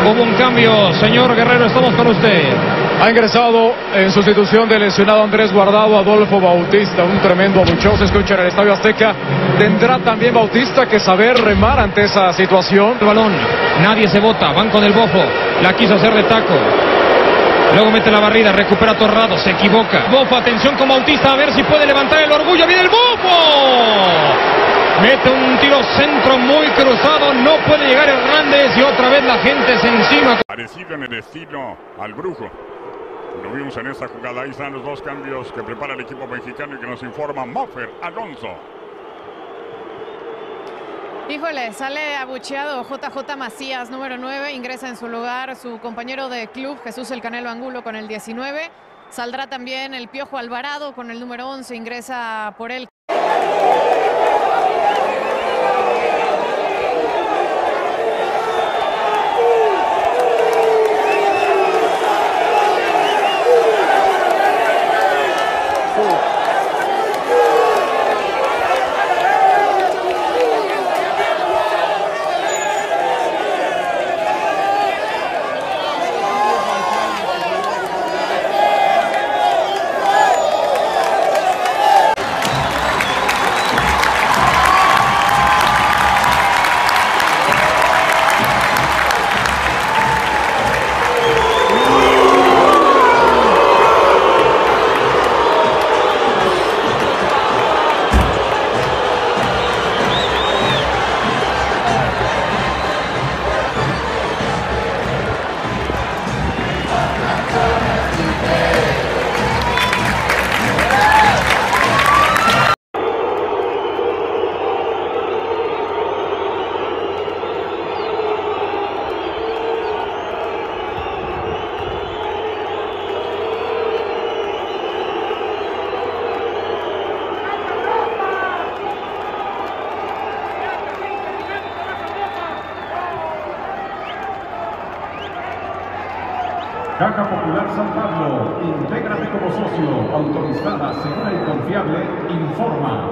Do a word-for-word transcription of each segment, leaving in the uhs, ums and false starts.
Hubo un cambio, señor Guerrero, estamos con usted. Ha ingresado en sustitución del lesionado Andrés Guardado Adolfo Bautista, un tremendo abucheo se escucha en el Estadio Azteca. Tendrá también Bautista que saber remar ante esa situación. El balón, nadie se bota, van con el Bofo, la quiso hacer de taco. Luego mete la barrida, recupera Torrado, se equivoca. Bofo, atención con Bautista, a ver si puede levantar el orgullo. ¡Viene el Bofo! Mete un tiro centro muy cruzado, no puede llegar Hernández y otra vez la gente se encima. Parecido en el estilo al Brujo. Lo vimos en esta jugada, ahí están los dos cambios que prepara el equipo mexicano y que nos informa Moffer Alonso. Híjole, sale abucheado J J Macías, número nueve, ingresa en su lugar su compañero de club Jesús El Canelo Angulo con el diecinueve. Saldrá también el Piojo Alvarado con el número once, ingresa por él. Caja Popular San Pablo, intégrate como socio, autorizada, segura y confiable, informa.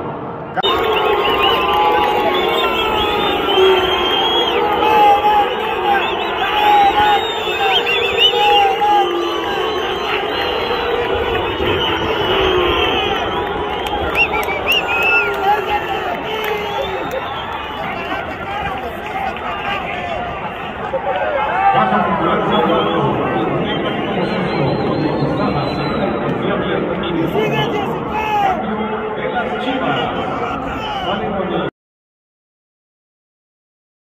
Caja Popular San Pablo.